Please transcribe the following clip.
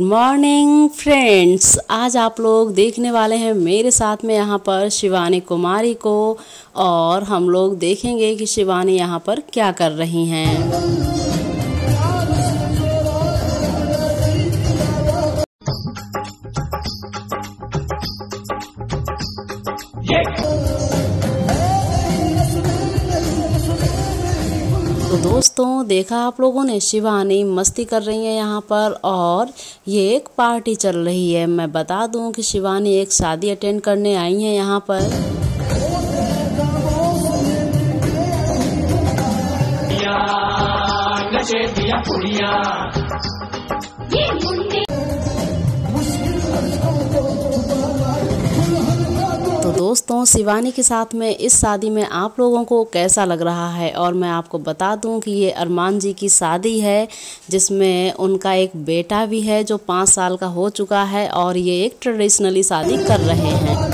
Morning friends, आज आप लोग देखने वाले हैं मेरे साथ में यहाँ पर शिवानी कुमारी को, और हम लोग देखेंगे कि शिवानी यहाँ पर क्या कर रही हैं। तो दोस्तों, देखा आप लोगों ने, शिवानी मस्ती कर रही है यहाँ पर, और ये एक पार्टी चल रही है। मैं बता दूं कि शिवानी एक शादी अटेंड करने आई है यहाँ पर। तो दोस्तों, शिवानी के साथ में इस शादी में आप लोगों को कैसा लग रहा है? और मैं आपको बता दूं कि ये अरमान जी की शादी है, जिसमें उनका एक बेटा भी है जो 5 साल का हो चुका है, और ये एक ट्रेडिशनली शादी कर रहे हैं।